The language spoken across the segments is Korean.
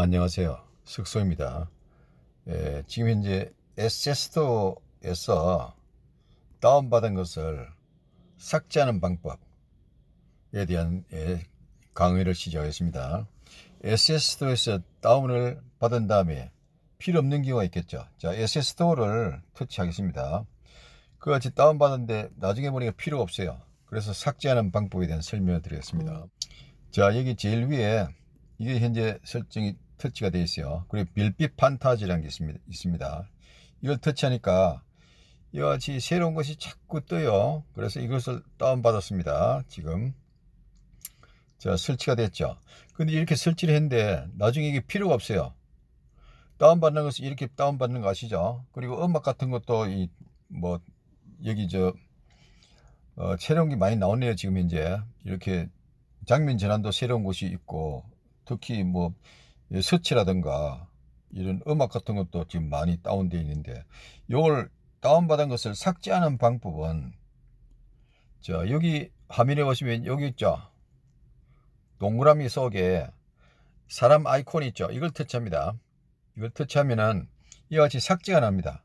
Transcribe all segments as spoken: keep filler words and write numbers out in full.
안녕하세요. 숙소입니다. 예, 지금 현재 에스에스스토어에서 다운받은 것을 삭제하는 방법에 대한 예, 강의를 시작하겠습니다. 에스에스스토어에서 다운을 받은 다음에 필요 없는 경우가 있겠죠. 자, 에스에스스토어를 터치하겠습니다. 그같이 다운받았는데 나중에 보니까 필요가 없어요. 그래서 삭제하는 방법에 대한 설명을 드리겠습니다. 자, 여기 제일 위에 이게 현재 설정이 터치가 되어 있어요. 그리고 별빛 판타지라는 게 있습니다. 있습니다. 이걸 터치하니까 이와 같이 새로운 것이 자꾸 떠요. 그래서 이것을 다운받았습니다. 지금 자, 설치가 됐죠. 근데 이렇게 설치를 했는데 나중에 이게 필요가 없어요. 다운받는 것은 이렇게 다운받는 거 아시죠? 그리고 음악 같은 것도 이 뭐 여기 저 어, 새로운 게 많이 나오네요. 지금 현재 이렇게 장면 전환도 새로운 곳이 있고, 특히 뭐 서치라든가 이런 음악 같은 것도 지금 많이 다운되어 있는데, 이걸 다운받은 것을 삭제하는 방법은, 자, 여기 화면에 보시면 여기 있죠. 동그라미 속에 사람 아이콘이 있죠. 이걸 터치합니다. 이걸 터치하면은 이와 같이 삭제가 납니다.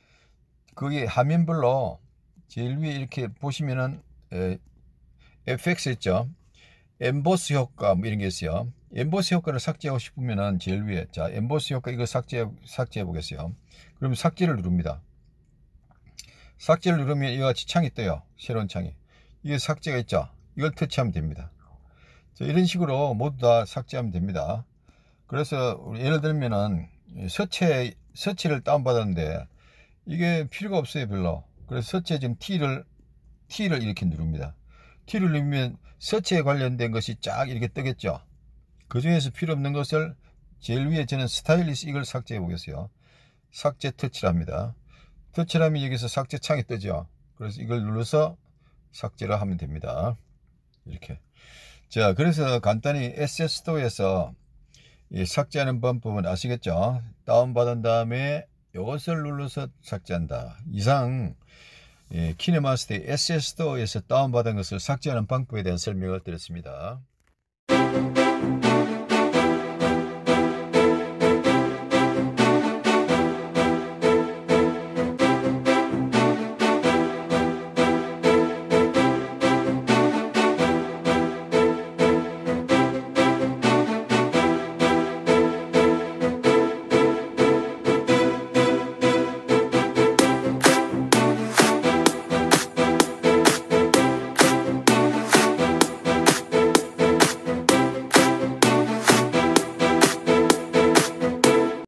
그게 화면별로 제일 위에 이렇게 보시면은 에, 에프엑스 있죠. 엠보스 효과 뭐 이런 게 있어요. 엠보스 효과를 삭제하고 싶으면은 제일 위에, 자, 엠보스 효과 이거 삭제 삭제해 보겠어요. 그러면 삭제를 누릅니다. 삭제를 누르면 이와 같이 창이 떠요. 새로운 창이. 이게 삭제가 있죠. 이걸 터치하면 됩니다. 자, 이런 식으로 모두 다 삭제하면 됩니다. 그래서 예를 들면은 서체 서체를 다운받았는데 이게 필요가 없어요, 별로. 그래서 서체 지금 T를 T를 이렇게 누릅니다. T를 누르면 서체에 관련된 것이 쫙 이렇게 뜨겠죠. 그 중에서 필요 없는 것을 제일 위에 저는 스타일리스 이걸 삭제해 보겠어요. 삭제 터치를 합니다. 터치를 하면 여기서 삭제 창이 뜨죠. 그래서 이걸 눌러서 삭제를 하면 됩니다. 이렇게. 자, 그래서 간단히 에스에스스토어에서 삭제하는 방법은 아시겠죠? 다운받은 다음에 이것을 눌러서 삭제한다. 이상 예, 키네마스터의 에스에스스토어에서 다운받은 것을 삭제하는 방법에 대한 설명을 드렸습니다.